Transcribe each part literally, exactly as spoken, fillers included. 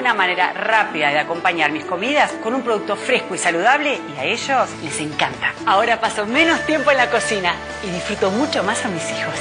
una manera rápida de acompañar mis comidas con un producto fresco y saludable y a ellos les encanta. Ahora paso menos tiempo en la cocina y disfruto mucho más a mis hijos.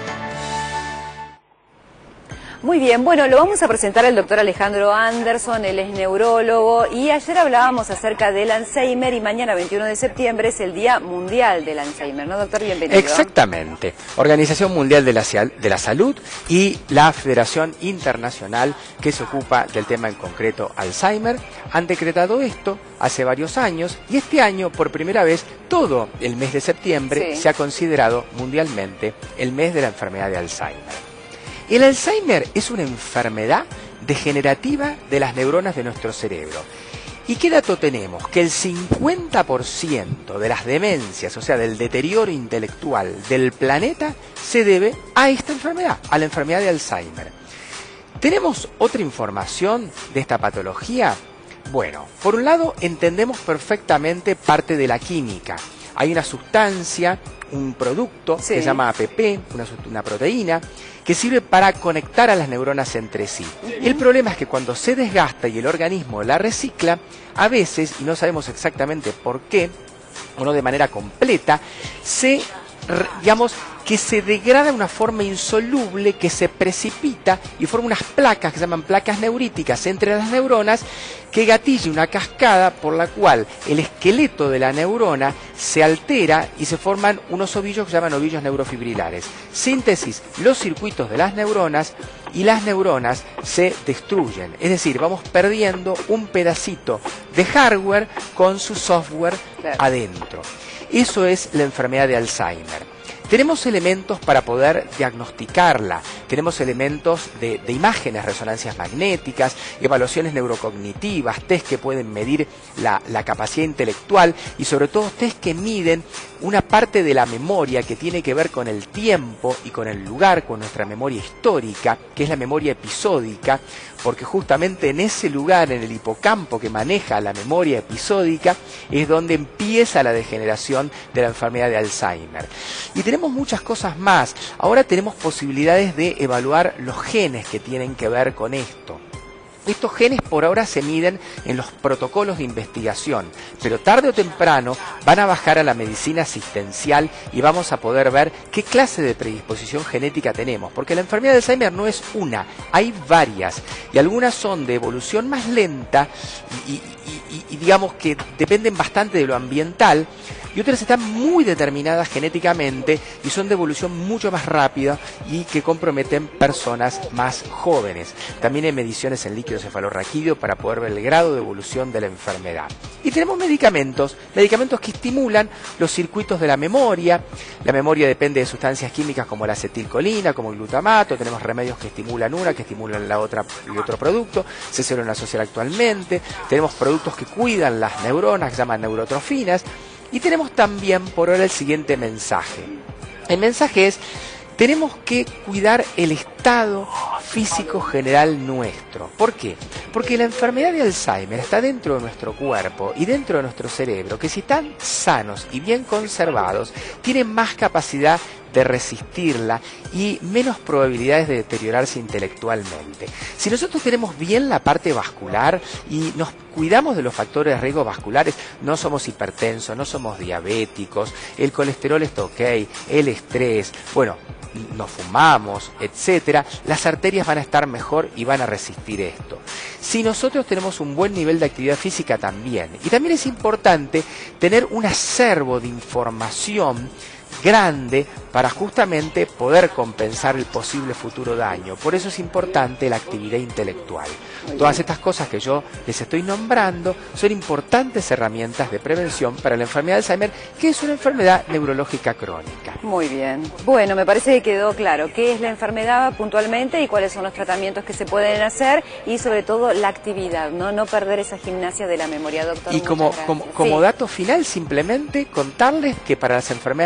Muy bien, bueno, lo vamos a presentar al doctor Alejandro Anderson, él es neurólogo y ayer hablábamos acerca del Alzheimer y mañana veintiuno de septiembre es el Día Mundial del Alzheimer, ¿no, doctor? Bienvenido. Exactamente. Organización Mundial de la, de la Salud y la Federación Internacional que se ocupa del tema en concreto Alzheimer han decretado esto hace varios años y este año por primera vez todo el mes de septiembre Sí. se ha considerado mundialmente el mes de la enfermedad de Alzheimer. El Alzheimer es una enfermedad degenerativa de las neuronas de nuestro cerebro. ¿Y qué dato tenemos? Que el cincuenta por ciento de las demencias, o sea, del deterioro intelectual del planeta, se debe a esta enfermedad, a la enfermedad de Alzheimer. ¿Tenemos otra información de esta patología? Bueno, por un lado entendemos perfectamente parte de la química. Hay una sustancia, un producto Sí. que se llama A P P, una, una proteína, que sirve para conectar a las neuronas entre sí. El problema es que cuando se desgasta y el organismo la recicla, a veces, y no sabemos exactamente por qué, o no de manera completa, se, digamos, que se degrada de una forma insoluble, que se precipita y forma unas placas que se llaman placas neuríticas entre las neuronas, que gatilla una cascada por la cual el esqueleto de la neurona se altera y se forman unos ovillos que se llaman ovillos neurofibrilares. Síntesis, los circuitos de las neuronas y las neuronas se destruyen. Es decir, vamos perdiendo un pedacito de hardware con su software Claro. adentro. Eso es la enfermedad de Alzheimer. Tenemos elementos para poder diagnosticarla, tenemos elementos de, de imágenes, resonancias magnéticas, evaluaciones neurocognitivas, test que pueden medir la, la capacidad intelectual y sobre todo test que miden una parte de la memoria que tiene que ver con el tiempo y con el lugar, con nuestra memoria histórica, que es la memoria episódica, porque justamente en ese lugar, en el hipocampo que maneja la memoria episódica, es donde empieza la degeneración de la enfermedad de Alzheimer. Y tenemos muchas cosas más. Ahora tenemos posibilidades de evaluar los genes que tienen que ver con esto. Estos genes por ahora se miden en los protocolos de investigación, pero tarde o temprano van a bajar a la medicina asistencial y vamos a poder ver qué clase de predisposición genética tenemos, porque la enfermedad de Alzheimer no es una, hay varias, y algunas son de evolución más lenta y, y, y, y digamos que dependen bastante de lo ambiental, y otras están muy determinadas genéticamente y son de evolución mucho más rápida y que comprometen personas más jóvenes. También hay mediciones en líquido cefalorraquídeo para poder ver el grado de evolución de la enfermedad. Y tenemos medicamentos, medicamentos que estimulan los circuitos de la memoria. La memoria depende de sustancias químicas como la acetilcolina, como el glutamato. Tenemos remedios que estimulan una, que estimulan la otra y otro producto. Se suelen asociar actualmente. Tenemos productos que cuidan las neuronas, que se llaman neurotrofinas. Y tenemos también por ahora el siguiente mensaje. El mensaje es, tenemos que cuidar el estado físico general nuestro. ¿Por qué? Porque la enfermedad de Alzheimer está dentro de nuestro cuerpo y dentro de nuestro cerebro, que si están sanos y bien conservados, tienen más capacidad de resistirla y menos probabilidades de deteriorarse intelectualmente. Si nosotros tenemos bien la parte vascular y nos cuidamos de los factores de riesgo vasculares, no somos hipertensos, no somos diabéticos, el colesterol está ok, el estrés, bueno, no fumamos, etcétera, las arterias van a estar mejor y van a resistir esto. Si nosotros tenemos un buen nivel de actividad física también, y también es importante tener un acervo de información grande para justamente poder compensar el posible futuro daño. Por eso es importante la actividad intelectual. Todas estas cosas que yo les estoy nombrando son importantes herramientas de prevención para la enfermedad de Alzheimer, que es una enfermedad neurológica crónica. Muy bien. Bueno, me parece que quedó claro qué es la enfermedad puntualmente y cuáles son los tratamientos que se pueden hacer y sobre todo la actividad, no, no perder esa gimnasia de la memoria, doctor. Y como, Muchas como, gracias. como Sí. dato final, simplemente contarles que para las enfermedades neurológicas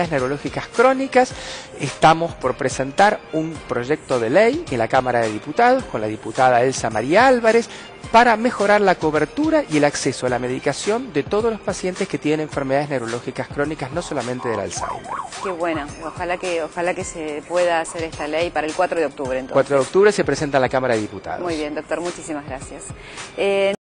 neurológicas crónicas. Estamos por presentar un proyecto de ley en la Cámara de Diputados con la diputada Elsa María Álvarez para mejorar la cobertura y el acceso a la medicación de todos los pacientes que tienen enfermedades neurológicas crónicas, no solamente del Alzheimer. Qué bueno, ojalá que, ojalá que se pueda hacer esta ley para el cuatro de octubre entonces. cuatro de octubre se presenta en la Cámara de Diputados. Muy bien, doctor, muchísimas gracias. Eh...